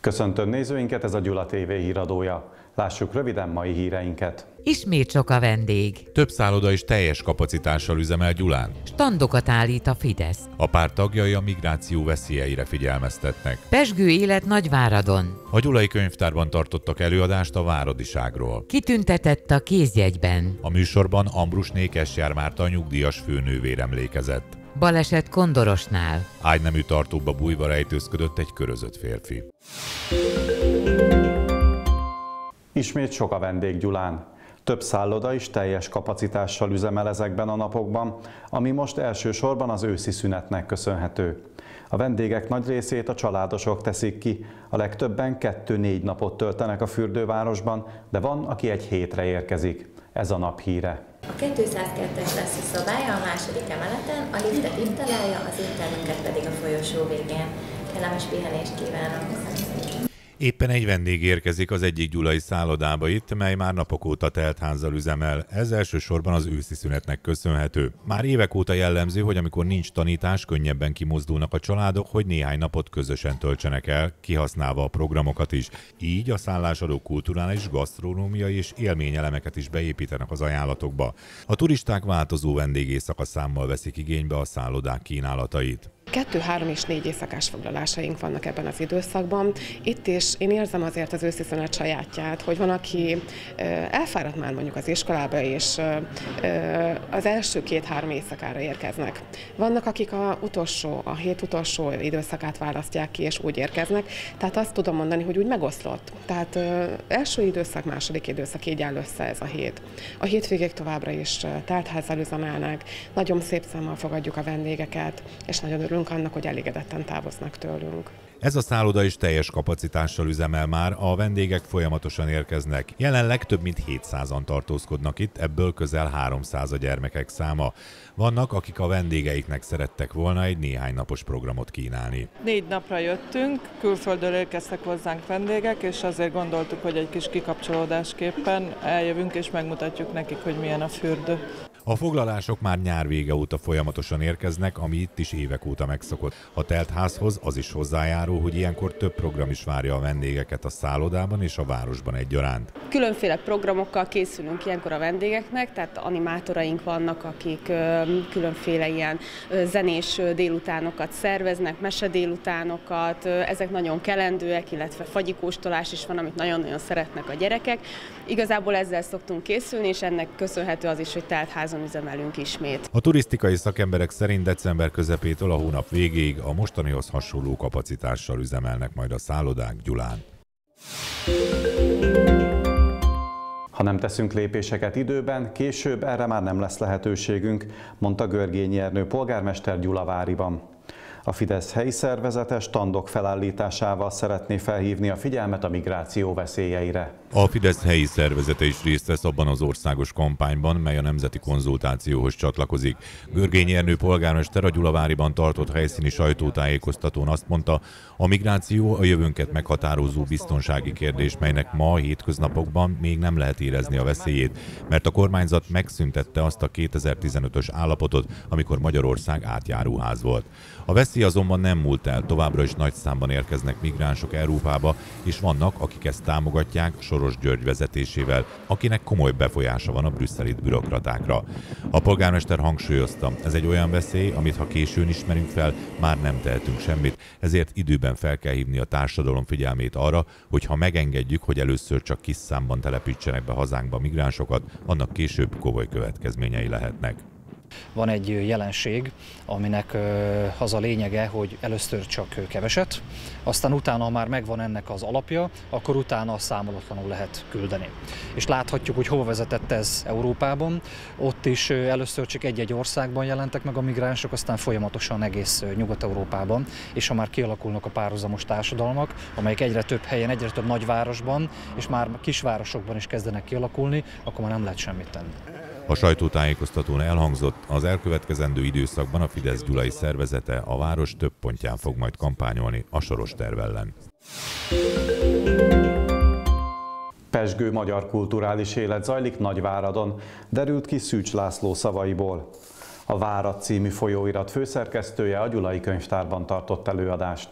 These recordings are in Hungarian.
Köszöntöm nézőinket, ez a Gyula TV híradója. Lássuk röviden mai híreinket. Ismét sok a vendég. Több szálloda is teljes kapacitással üzemel Gyulán. Standokat állít a Fidesz. A párt tagjai a migráció veszélyeire figyelmeztetnek. Pezsgő élet Nagyváradon. A Gyulai Könyvtárban tartottak előadást a váradiságról. Kitüntetett a kézjegyben. A műsorban Ambrusné Kesjár Márta nyugdíjas főnővér emlékezett. Baleset Kondorosnál. Ágynemű tartóba bújva rejtőzködött egy körözött férfi. Ismét sok a vendég Gyulán. Több szálloda is teljes kapacitással üzemel ezekben a napokban, ami most elsősorban az őszi szünetnek köszönhető. A vendégek nagy részét a családosok teszik ki, a legtöbben 2-4 napot töltenek a fürdővárosban, de van, aki egy hétre érkezik. Ez a nap híre. A 202-es lesz a szobája a második emeleten, a liftet itt találja, az éttermünket pedig a folyosó végén. Kellemes pihenést kívánok! Éppen egy vendég érkezik az egyik gyulai szállodába itt, mely már napok óta teltházzal üzemel. Ez elsősorban az őszi szünetnek köszönhető. Már évek óta jellemző, hogy amikor nincs tanítás, könnyebben kimozdulnak a családok, hogy néhány napot közösen töltsenek el, kihasználva a programokat is. Így a szállásadók kulturális, gasztronómiai és élményelemeket is beépítenek az ajánlatokba. A turisták változó vendégéjszaka számmal veszik igénybe a szállodák kínálatait. 2, 3 és 4 éjszakás foglalásaink vannak ebben az időszakban. Itt is én érzem azért az őszi szünet sajátját, hogy van, aki elfáradt már mondjuk az iskolába, és az első 2-3 éjszakára érkeznek. Vannak, akik a hét utolsó időszakát választják ki, és úgy érkeznek. Tehát azt tudom mondani, hogy úgy megoszlott. Tehát első időszak, második időszak, így áll össze ez a hét. A hétvégék továbbra is teltházzal üzemelnek, nagyon szép számmal fogadjuk a vendégeket, és nagyon örülünk annak, hogy elégedetten távoznak tőlünk. Ez a szálloda is teljes kapacitással üzemel már, a vendégek folyamatosan érkeznek. Jelenleg több mint 700-an tartózkodnak itt, ebből közel 300 a gyermekek száma. Vannak, akik a vendégeiknek szerettek volna egy néhány napos programot kínálni. 4 napra jöttünk, külföldről érkeztek hozzánk vendégek, és azért gondoltuk, hogy egy kis kikapcsolódásképpen eljövünk és megmutatjuk nekik, hogy milyen a fürdő. A foglalások már nyár vége óta folyamatosan érkeznek, ami itt is évek óta megszokott. A teltházhoz az is hozzájárul, hogy ilyenkor több program is várja a vendégeket a szállodában és a városban egyaránt. Különféle programokkal készülünk ilyenkor a vendégeknek, tehát animátoraink vannak, akik különféle ilyen zenés délutánokat szerveznek, mesedélutánokat, ezek nagyon kelendőek, illetve fagyikóstolás is van, amit nagyon-nagyon szeretnek a gyerekek. Igazából ezzel szoktunk készülni, és ennek köszönhető az is, hogy teltházon üzemelünk ismét. A turisztikai szakemberek szerint december közepétől a hónap végéig a mostanihoz hasonló kapacitással üzemelnek majd a szállodák Gyulán. Ha nem teszünk lépéseket időben, később erre már nem lesz lehetőségünk, mondta Görgényi Ernő polgármester Gyulaváriban. A Fidesz helyi szervezete standok felállításával szeretné felhívni a figyelmet a migráció veszélyeire. A Fidesz helyi szervezete is részt vesz abban az országos kampányban, mely a nemzeti konzultációhoz csatlakozik. Görgényi Ernő polgármester a Gyulaváriban tartott helyszíni sajtótájékoztatón azt mondta, a migráció a jövőnket meghatározó biztonsági kérdés, melynek ma a hétköznapokban még nem lehet érezni a veszélyét, mert a kormányzat megszüntette azt a 2015-ös állapotot, amikor Magyarország átjáróház volt. A veszély azonban nem múlt el, továbbra is nagy számban érkeznek migránsok Európába, és vannak, akik ezt támogatják Soros György vezetésével, akinek komoly befolyása van a brüsszeli bürokratákra. A polgármester hangsúlyozta, ez egy olyan veszély, amit ha későn ismerünk fel, már nem tehetünk semmit, ezért időben fel kell hívni a társadalom figyelmét arra, hogy ha megengedjük, hogy először csak kis számban telepítsenek be hazánkba migránsokat, annak később komoly következményei lehetnek. Van egy jelenség, aminek az a lényege, hogy először csak keveset, aztán utána, ha már megvan ennek az alapja, akkor utána számolatlanul lehet küldeni. És láthatjuk, hogy hova vezetett ez Európában. Ott is először csak egy-egy országban jelentek meg a migránsok, aztán folyamatosan egész Nyugat-Európában, és ha már kialakulnak a párhuzamos társadalmak, amelyek egyre több helyen, egyre több nagyvárosban, és már kisvárosokban is kezdenek kialakulni, akkor már nem lehet semmit tenni. A sajtótájékoztatón elhangzott, az elkövetkezendő időszakban a Fidesz gyulai szervezete a város több pontján fog majd kampányolni a Soros terv ellen. Pezsgő magyar kulturális élet zajlik Nagyváradon, derült ki Szűcs László szavaiból. A Várad című folyóirat főszerkesztője a Gyulai Könyvtárban tartott előadást.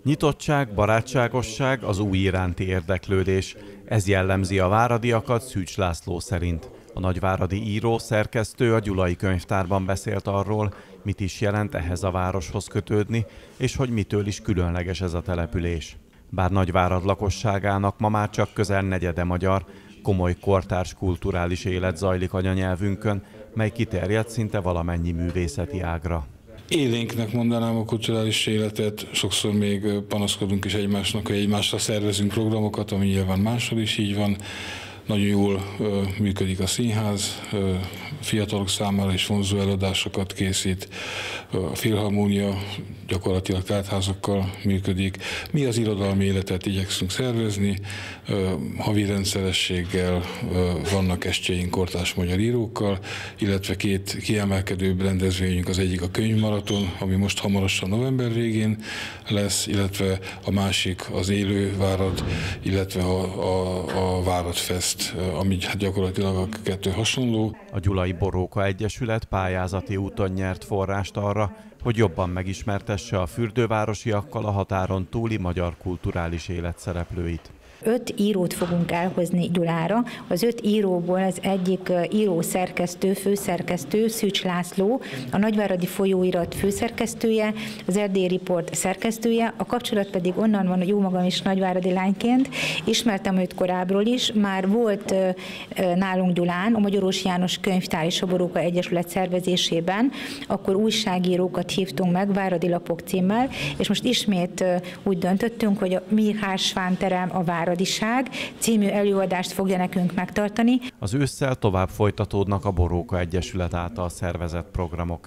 Nyitottság, barátságosság, az új iránti érdeklődés. Ez jellemzi a váradiakat Szűcs László szerint. A nagyváradi író, szerkesztő a Gyulai Könyvtárban beszélt arról, mit is jelent ehhez a városhoz kötődni, és hogy mitől is különleges ez a település. Bár Nagyvárad lakosságának ma már csak közel negyede magyar, komoly kortárs kulturális élet zajlik anyanyelvünkön, mely kiterjed szinte valamennyi művészeti ágra. Élénknek mondanám a kulturális életet, sokszor még panaszkodunk is egymásnak, hogy egymásra szervezünk programokat, ami nyilván máshol is így van. Nagyon jól működik a színház, fiatalok számára is vonzó előadásokat készít, a filharmónia gyakorlatilag teltházakkal működik. Mi az irodalmi életet igyekszünk szervezni, havi rendszerességgel vannak estjeink kortárs magyar írókkal, illetve két kiemelkedőbb rendezvényünk, az egyik a könyvmaraton, ami most hamarosan november végén lesz, illetve a másik az Élő Várad, illetve a Váradfest, ami gyakorlatilag a kettő hasonló. A Gyulai Boróka Egyesület pályázati úton nyert forrást arra, hogy jobban megismertesse a fürdővárosiakkal a határon túli magyar kulturális élet szereplőit. 5 írót fogunk elhozni Gyulára. Az 5 íróból az egyik író-szerkesztő, főszerkesztő, Szűcs László, a Nagyváradi Folyóirat főszerkesztője, az Erdélyi Riport szerkesztője, a kapcsolat pedig onnan van, hogy jó magam is nagyváradi lányként. Ismertem őt korábbról is, már volt nálunk Gyulán, a Magyarós János Könyvtár és a Boróka Egyesület szervezésében, akkor újságírókat hívtunk meg, Váradi Lapok címmel, és most ismét úgy döntöttünk, hogy a Mihály Sván terem a Váradiság című előadást fogja nekünk megtartani. Az ősszel tovább folytatódnak a Boróka Egyesület által szervezett programok.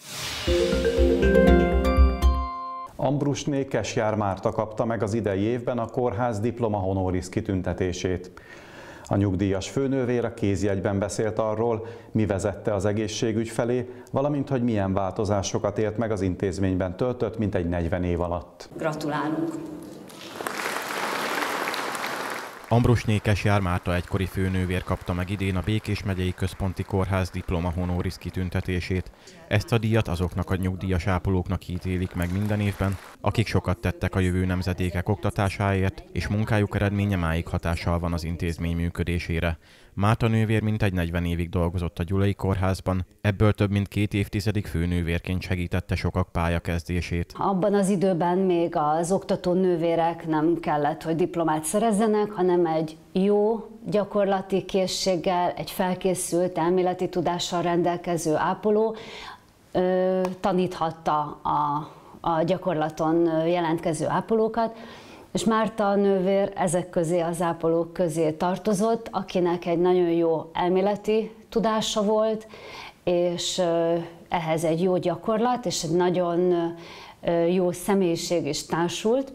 Ambrusné Kesjár Márta kapta meg az idei évben a kórház diploma honoris kitüntetését. A nyugdíjas főnővér a kézjegyben beszélt arról, mi vezette az egészségügy felé, valamint hogy milyen változásokat élt meg az intézményben töltött mintegy 40 év alatt. Gratulálunk! Ambrusné Kesjár Márta egykori főnővér kapta meg idén a Békés megyei központi kórház diploma honoris kitüntetését. Ezt a díjat azoknak a nyugdíjas ápolóknak ítélik meg minden évben, akik sokat tettek a jövő nemzedékek oktatásáért, és munkájuk eredménye máig hatással van az intézmény működésére. Márta nővér mintegy 40 évig dolgozott a Gyulai Kórházban, ebből több mint 2 évtizedig főnővérként segítette sokak pályakezdését. Abban az időben még az oktató nővérek nem kellett, hogy diplomát szerezzenek, hanem egy jó gyakorlati készséggel, egy felkészült elméleti tudással rendelkező ápoló taníthatta a gyakorlaton jelentkező ápolókat, és Márta nővér ezek közé, az ápolók közé tartozott, akinek egy nagyon jó elméleti tudása volt, és ehhez egy jó gyakorlat és egy nagyon jó személyiség is társult.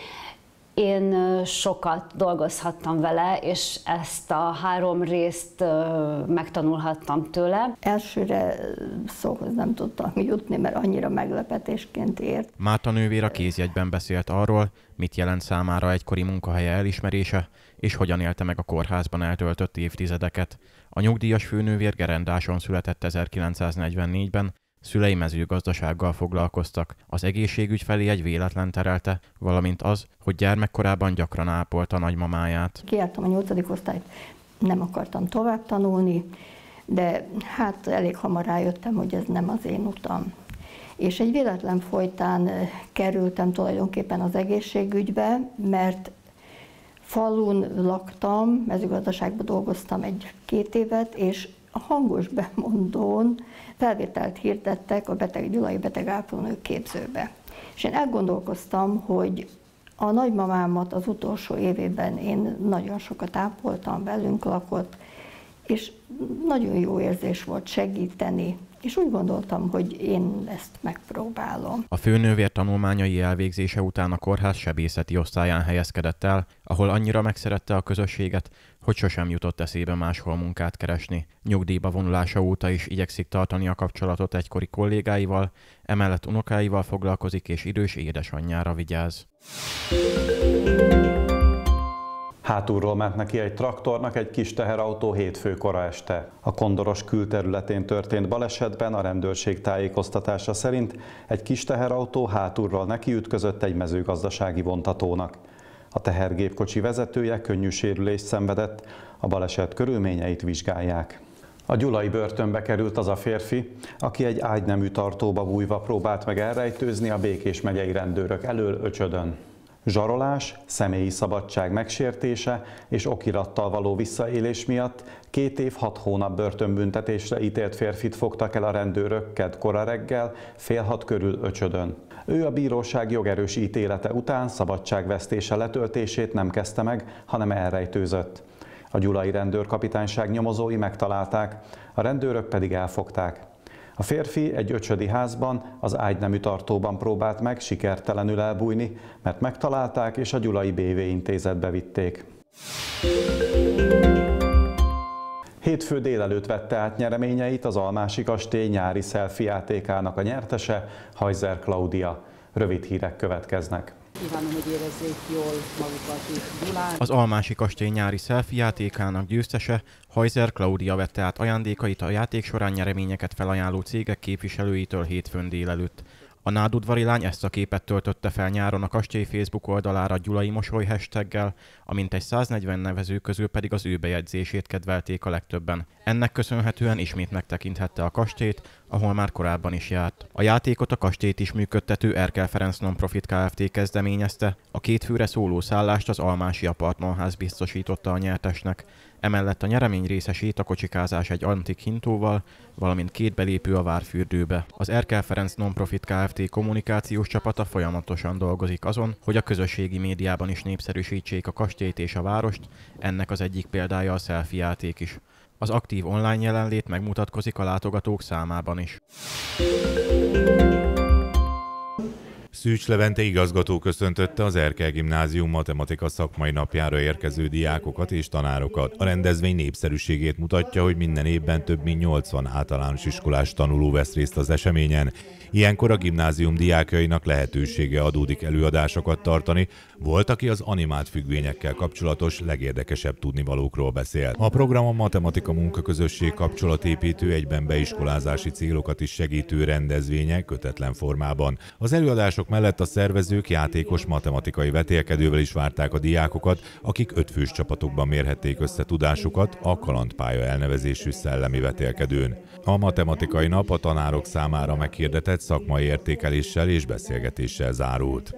Én sokat dolgozhattam vele, és ezt a 3 részt megtanulhattam tőle. Elsőre szóhoz nem tudtam jutni, mert annyira meglepetésként ért. Márta nővér a kézjegyben beszélt arról, mit jelent számára egykori munkahelye elismerése, és hogyan élte meg a kórházban eltöltött évtizedeket. A nyugdíjas főnővér Gerendáson született 1944-ben, szülei mezőgazdasággal foglalkoztak, az egészségügy felé egy véletlen terelte, valamint az, hogy gyermekkorában gyakran ápolta nagymamáját. Kijártam a 8. osztályt, nem akartam tovább tanulni, de hát elég hamar rájöttem, hogy ez nem az én utam. És egy véletlen folytán kerültem tulajdonképpen az egészségügybe, mert falun laktam, mezőgazdaságban dolgoztam 1-2 évet, és a hangos bemondón felvételt hirdettek a Gyulai betegápolónők képzőbe. És én elgondolkoztam, hogy a nagymamámat az utolsó évében én nagyon sokat ápoltam, velünk lakott, és nagyon jó érzés volt segíteni, és úgy gondoltam, hogy én ezt megpróbálom. A főnővér tanulmányai elvégzése után a kórház sebészeti osztályán helyezkedett el, ahol annyira megszerette a közösséget, hogy sosem jutott eszébe máshol munkát keresni. Nyugdíjba vonulása óta is igyekszik tartani a kapcsolatot egykori kollégáival, emellett unokáival foglalkozik és idős édesanyjára vigyáz. Hátulról ment neki egy traktornak egy kis teherautó hétfő kora este. A Kondoros külterületén történt balesetben a rendőrség tájékoztatása szerint egy kis teherautó hátulról nekiütközött egy mezőgazdasági vontatónak. A tehergépkocsi vezetője könnyű sérülést szenvedett, a baleset körülményeit vizsgálják. A gyulai börtönbe került az a férfi, aki egy ágynemű tartóba bújva próbált meg elrejtőzni a Békés megyei rendőrök elől Öcsödön. Zsarolás, személyi szabadság megsértése és okirattal való visszaélés miatt 2 év 6 hónap börtönbüntetésre ítélt férfit fogtak el a rendőrök kedd kora reggel, fél 6 körül Öcsödön. Ő a bíróság jogerős ítélete után szabadságvesztése letöltését nem kezdte meg, hanem elrejtőzött. A gyulai rendőrkapitányság nyomozói megtalálták, a rendőrök pedig elfogták. A férfi egy öcsödi házban, az ágynemű tartóban próbált meg sikertelenül elbújni, mert megtalálták és a gyulai BV intézetbe vitték. Hétfő délelőtt vette át nyereményeit az Almási kastély nyári selfie játékának a nyertese, Hajzer Klaudia. Rövid hírek következnek. Kívánom, hogy érezzék jól magukat itt Gyulán. Az Almási kastély nyári selfie játékának győztese, Hajzer Klaudia vette át ajándékait a játék során nyereményeket felajánló cégek képviselőitől hétfőn délelőtt. A nádudvari lány ezt a képet töltötte fel nyáron a kastély Facebook oldalára Gyulai Mosoly hashtaggel, a mintegy 140 nevező közül pedig az ő bejegyzését kedvelték a legtöbben. Ennek köszönhetően ismét megtekinthette a kastélyt, ahol már korábban is járt. A játékot a kastélyt is működtető Erkel Ferenc Non-Profit Kft. Kezdeményezte, a 2 főre szóló szállást az Almási Apartmanház biztosította a nyertesnek. Emellett a nyeremény részesét a kocsikázás egy antik hintóval, valamint 2 belépő a várfürdőbe. Az Erkel Ferenc Non-Profit Kft. Kommunikációs csapata folyamatosan dolgozik azon, hogy a közösségi médiában is népszerűsítsék a kastélyt és a várost, ennek az egyik példája a selfie játék is. Az aktív online jelenlét megmutatkozik a látogatók számában is. Szűcs Levente igazgató köszöntötte az Erkel Gimnázium matematika szakmai napjára érkező diákokat és tanárokat. A rendezvény népszerűségét mutatja, hogy minden évben több mint 80 általános iskolás tanuló vesz részt az eseményen. Ilyenkor a gimnázium diákjainak lehetősége adódik előadásokat tartani, volt, aki az animált függvényekkel kapcsolatos legérdekesebb tudnivalókról beszél. A program a matematika munkaközösség kapcsolatépítő, egyben beiskolázási célokat is segítő rendezvénye kötetlen formában. Az előadások mellett a szervezők játékos matematikai vetélkedővel is várták a diákokat, akik 5 fős csapatokban mérhették össze tudásukat a Kalandpálya elnevezésű szellemi vetélkedőn. A matematikai nap a tanárok számára meghirdetett szakmai értékeléssel és beszélgetéssel zárult.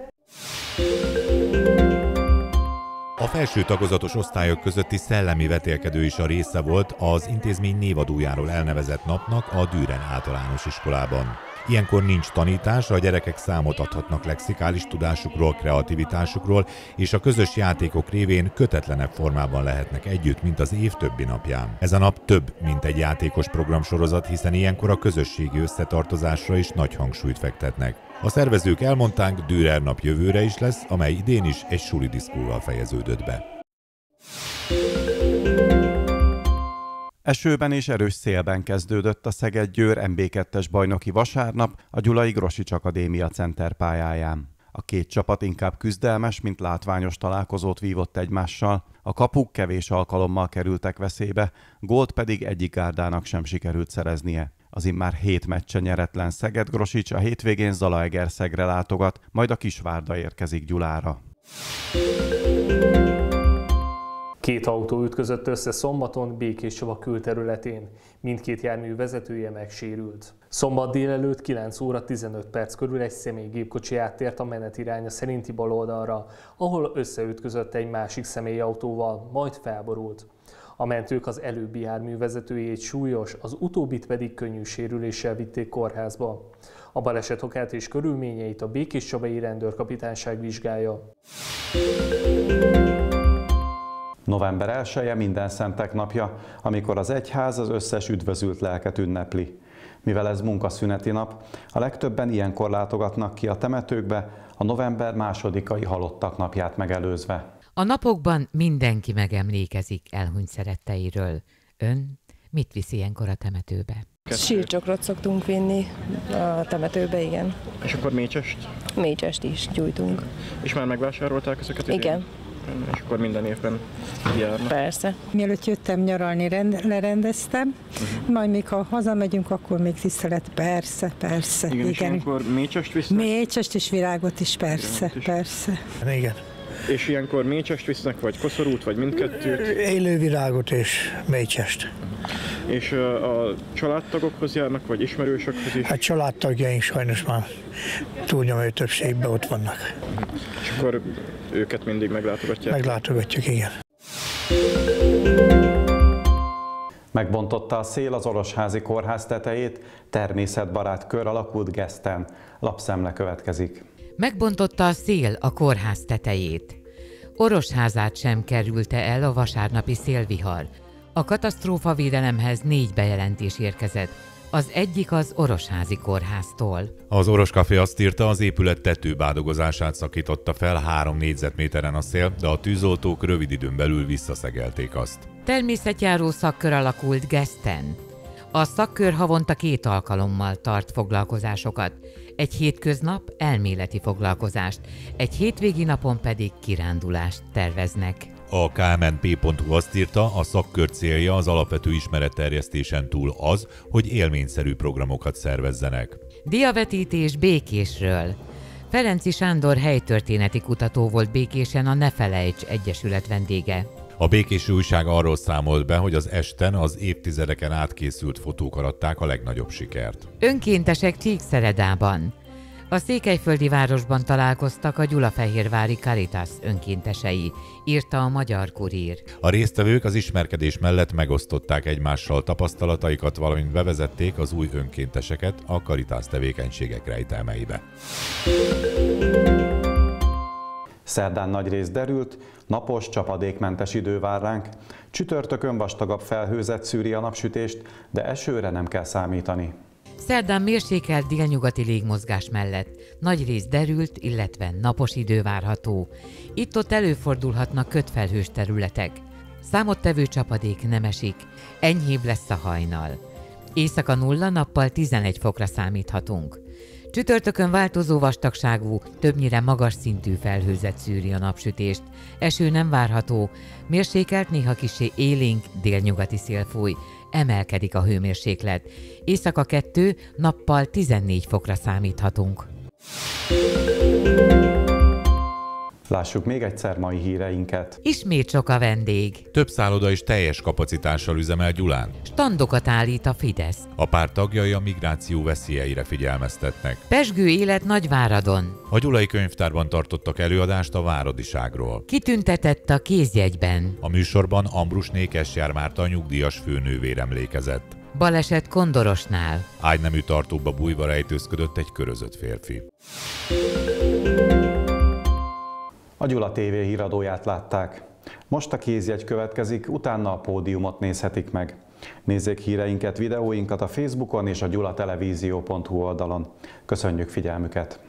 A felső tagozatos osztályok közötti szellemi vetélkedő is a része volt az intézmény névadójáról elnevezett napnak a Düren általános iskolában. Ilyenkor nincs tanítás, a gyerekek számot adhatnak lexikális tudásukról, kreativitásukról, és a közös játékok révén kötetlenebb formában lehetnek együtt, mint az év többi napján. Ez a nap több, mint egy játékos programsorozat, hiszen ilyenkor a közösségi összetartozásra is nagy hangsúlyt fektetnek. A szervezők elmondták, Dürer nap jövőre is lesz, amely idén is egy suli diszkóval fejeződött be. Esőben és erős szélben kezdődött a Szeged-Győr MB2-es bajnoki vasárnap a Gyulai Grosics Akadémia Center pályáján. A 2 csapat inkább küzdelmes, mint látványos találkozót vívott egymással, a kapuk kevés alkalommal kerültek veszélybe, gólt pedig egyik gárdának sem sikerült szereznie. Az immár 7 meccse nyeretlen Szeged-Grosics a hétvégén Zalaegerszegre látogat, majd a Kisvárda érkezik Gyulára. 2 autó ütközött össze szombaton Békéscsaba külterületén. Mindkét jármű vezetője megsérült. Szombat délelőtt 9 óra 15 perc körül egy személygépkocsi áttért a menetiránya szerinti baloldalra, ahol összeütközött egy másik személyautóval, majd felborult. A mentők az előbbi jármű vezetőjét súlyos, az utóbbit pedig könnyű sérüléssel vitték kórházba. A baleset okát és körülményeit a Békéscsabai Rendőrkapitányság vizsgálja. November 1-e Mindenszentek napja, amikor az egyház az összes üdvözült lelket ünnepli. Mivel ez munkaszüneti nap, a legtöbben ilyenkor látogatnak ki a temetőkbe, a november 2-ai halottak napját megelőzve. A napokban mindenki megemlékezik elhunyt szeretteiről. Ön mit visz ilyenkor a temetőbe? Sírcsokrot szoktunk vinni a temetőbe, igen. És akkor mécsest? Mécsest is gyújtunk. És már megvásárolták ezeket? Igen. És akkor minden évben járnak? Persze. Mielőtt jöttem nyaralni, lerendeztem, majd még ha hazamegyünk, akkor még tisztelet. Persze. Igen. És ilyenkor mécsest visznek? Mécsest és virágot is, persze. Igen. És ilyenkor mécsest visznek, vagy koszorút, vagy mindkettőt? Élő virágot és mécsest. És a családtagokhoz járnak, vagy ismerősökhez is? Hát családtagjaink sajnos már túlnyomó többségben ott vannak. És akkor őket mindig meglátogatják? Meglátogatjuk, igen. Megbontotta a szél az Orosházi Kórház tetejét, természetbarát kör alakult Geszten. Lapszemle következik. Megbontotta a szél a kórház tetejét. Orosházát sem kerülte el a vasárnapi szélvihar. A katasztrófavédelemhez 4 bejelentés érkezett. Az egyik az Orosházi Kórháztól. Az Oros Café azt írta, az épület tetőbádogozását szakította fel 3 négyzetméteren a szél, de a tűzoltók rövid időn belül visszaszegelték azt. Természetjáró szakkör alakult Geszten. A szakkör havonta 2 alkalommal tart foglalkozásokat. Egy hétköznap elméleti foglalkozást, egy hétvégi napon pedig kirándulást terveznek. A kmnp.hu azt írta, a szakkör célja az alapvető ismeretterjesztésen túl az, hogy élményszerű programokat szervezzenek. Diavetítés Békésről. Ferenczy Sándor helytörténeti kutató volt Békésen a Ne Felejts Egyesület vendége. A Békési Újság arról számolt be, hogy az esten az évtizedeken át készült fotók aratták a legnagyobb sikert. Önkéntesek Csíkszeredában. A székelyföldi városban találkoztak a Gyulafehérvári Caritas önkéntesei, írta a Magyar Kurír. A résztvevők az ismerkedés mellett megosztották egymással tapasztalataikat, valamint bevezették az új önkénteseket a Caritas tevékenységek rejtelmeibe. Szerdán nagyrészt derült, napos, csapadékmentes idő vár ránk. Csütörtökön vastagabb felhőzet szűri a napsütést, de esőre nem kell számítani. Szerdán mérsékelt délnyugati légmozgás mellett nagyrészt derült, illetve napos idő várható. Itt-ott előfordulhatnak kötfelhős területek. Számottevő csapadék nem esik, enyhébb lesz a hajnal. Éjszaka 0, nappal 11 fokra számíthatunk. Csütörtökön változó vastagságú, többnyire magas szintű felhőzet szűri a napsütést. Eső nem várható, mérsékelt, néha kissé élénk délnyugati szél fúj. Emelkedik a hőmérséklet. Éjszaka 2, nappal 14 fokra számíthatunk. Lássuk még egyszer mai híreinket. Ismét sok a vendég. Több szálloda is teljes kapacitással üzemel Gyulán. Standokat állít a Fidesz. A párt tagjai a migráció veszélyeire figyelmeztetnek. Pezsgő élet Nagyváradon. A Gyulai Könyvtárban tartottak előadást a váradiságról. Kitüntetett a kézjegyben. A műsorban Ambrusné Kesjár Márta nyugdíjas főnővér emlékezett. Baleset Kondorosnál. Ágynemű tartóba bújva rejtőzködött egy körözött férfi. A Gyula TV híradóját látták. Most a kézjegy következik, utána a pódiumot nézhetik meg. Nézzék híreinket, videóinkat a Facebookon és a gyulatelevízió.hu oldalon. Köszönjük figyelmüket!